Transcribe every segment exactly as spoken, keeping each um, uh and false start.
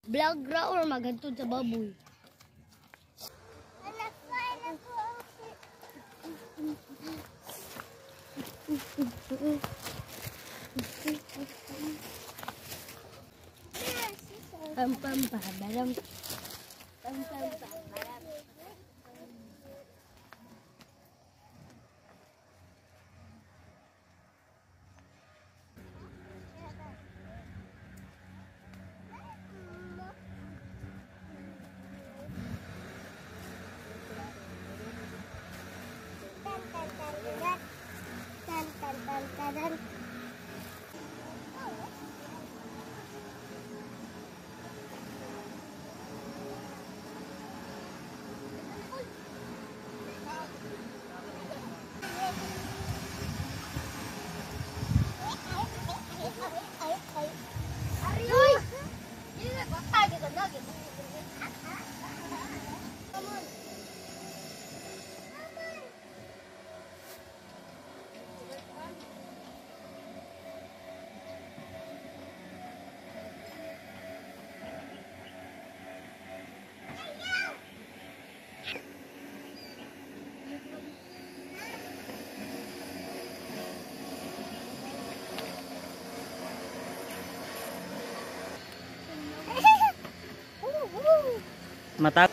Vlog ra or magantod sa baboy. Pam pam pam pam pam pam pam. Mata.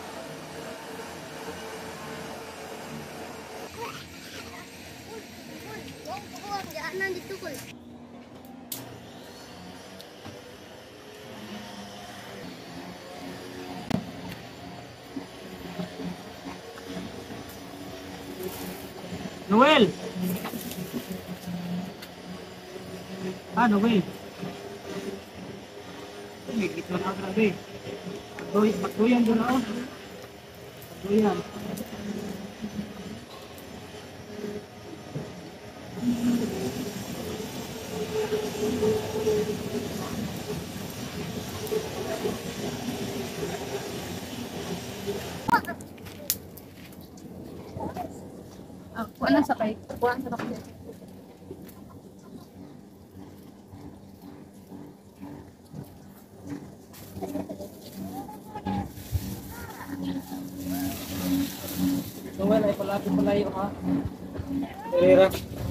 Noel. Ah, Noel. May kita na grabe. Doy, pagduyan doon ako. Pagduyan. Ah, kuha na sakay. Kuha na sakay. Noel ay palagi palayo ha. Herrera.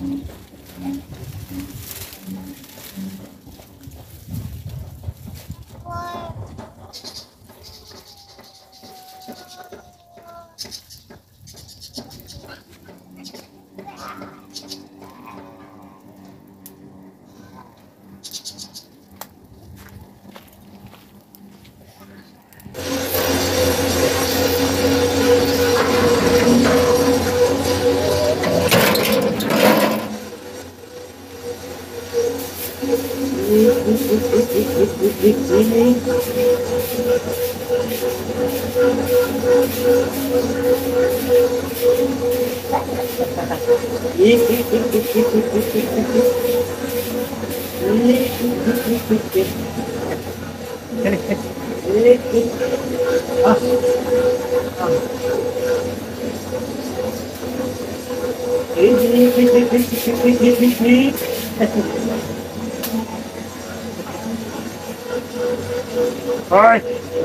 Hi.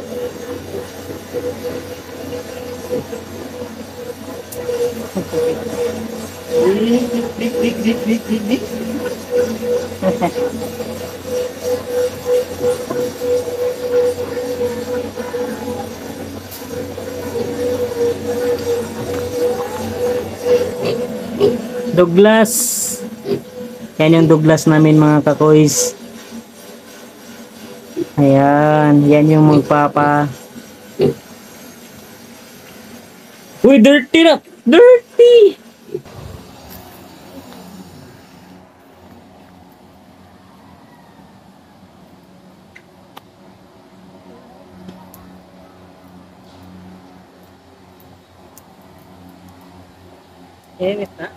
Douglas. Yan yung Douglas namin mga kakoys. Ayan, yan yung magpapa. Uy, dirty na! Dirty! Init na.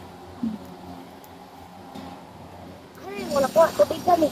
Ay, wala po. Tubig kami.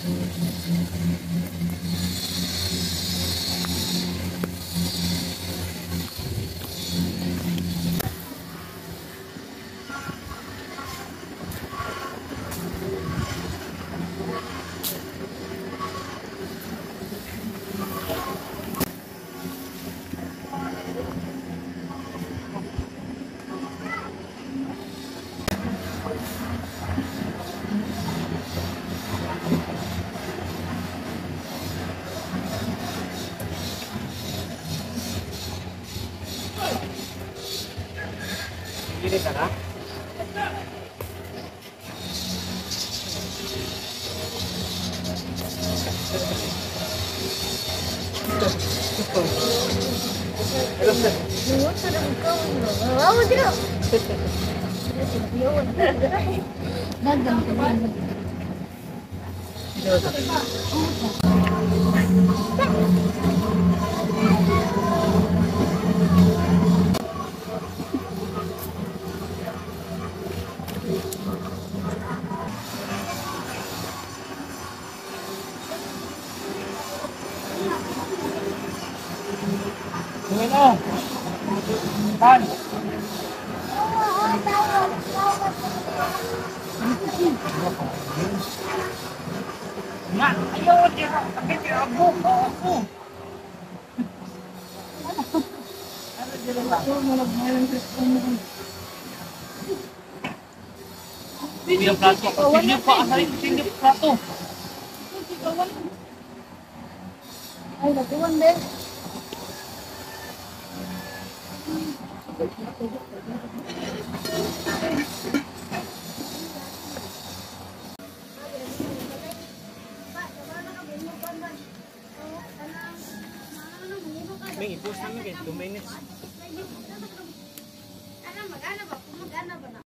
Gini ka na? Hello, sir. Yun, sarap ikaw. Wow, dito. Yun. Dagang ko ba? Gawin o. Tan. Nga, ayaw, tira. Sakit yung abo. Ako. Ano dito ba? Hindi yung plato. Hindi yung pa. Asarin ko hindi yung plato. Ay, natuwan din. May i-post namin kayo. two minutes. Ano, mag-ano ba? Kung mag-ano ba na?